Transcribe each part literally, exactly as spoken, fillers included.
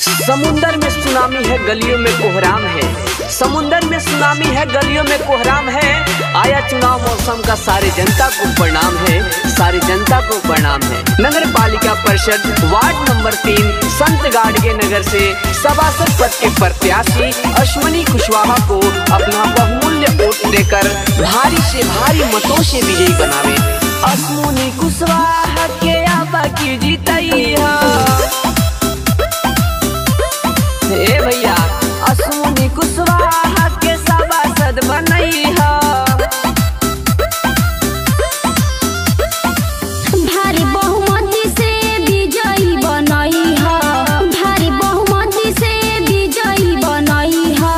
समुंदर में सुनामी है, गलियों में कोहराम है। समुंदर में सुनामी है, गलियों में कोहराम है। आया चुनाव मौसम का, सारे जनता को प्रणाम है, सारी जनता को प्रणाम है। नगर पालिका परिषद वार्ड नंबर तीन संत गाडगे नगर से सभासद पद के प्रत्याशी अश्विनी कुशवाहा को अपना बहुमूल्य वोट देकर भारी से भारी मतों से विजयी बनावे। अश्विनी कुशवाहा के आबा की जीतई ए भैया, अश्विनी कुशवाहा के सभासद बनई है। भारी बहुमती से विजयी बनई है, भारी बहुमती से विजयी बनई है।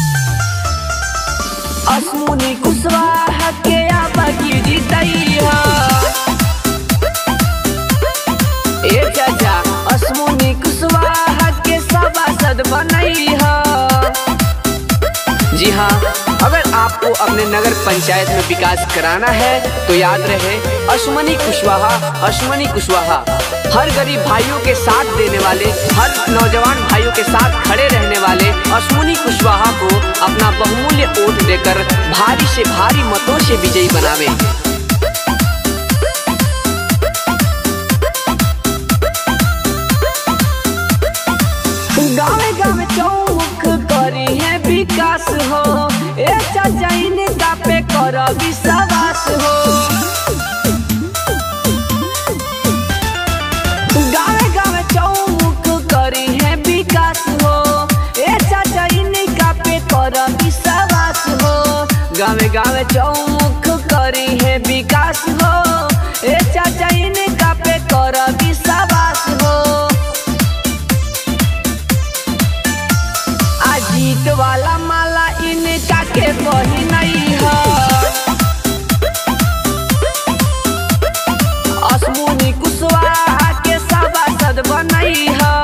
अश्विनी कुशवाहा के आबा की जीतई है। ए चाचा, अश्विनी कुशवाहा के सभासद बनई है। जी हाँ, अगर आपको अपने नगर पंचायत में विकास कराना है तो याद रहे अश्विनी कुशवाहा, अश्विनी कुशवाहा। हर गरीब भाइयों के साथ देने वाले, हर नौजवान भाइयों के साथ खड़े रहने वाले अश्विनी कुशवाहा को अपना बहुमूल्य वोट देकर भारी से भारी मतों से विजयी बनावे। गाँव गाँव चौमुख करी है विकास हो, ए चाचा इनका पे कर विश्वास हो। गाँव गाँव चौमुख करी है विकास हो, ए चाचा इनका पे कर विश्वास हो। गाँव गाँव चौमुख करी है विकास हो, ए चाचा इनका पे कर विश्वास हो। जीत वाला माला इनका के पहिनई है। अश्विनी कुशवाहा के सभासद बनई है।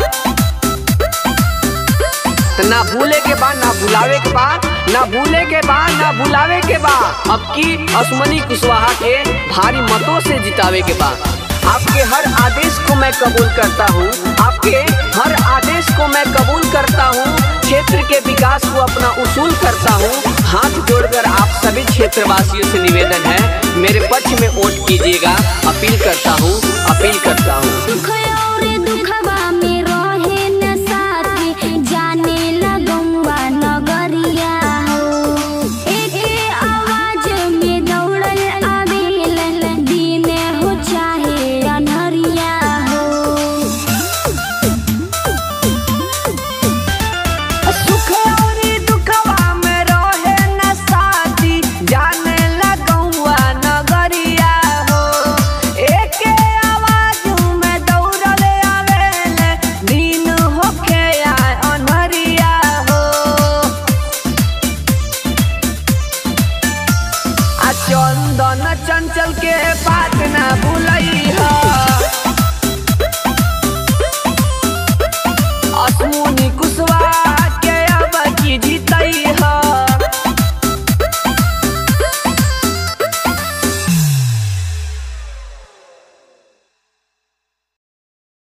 तो ना भूले के बाद, ना भुलावे के बाद, ना भूले के बाद, ना भुलावे के बाद, अब की अश्विनी कुशवाहा के भारी मतों से जितावे के बाद। आपके हर आदेश को मैं कबूल करता हूँ, आपके हर आदेश को मैं कबूल करता हूँ। क्षेत्र के विकास को अपना उसूल करता हूँ। हाथ जोड़कर आप सभी क्षेत्रवासियों से निवेदन है, मेरे पक्ष में वोट कीजिएगा। अपील करता हूँ, अपील करता हूँ। चंदन चंचल के बात ना भूलई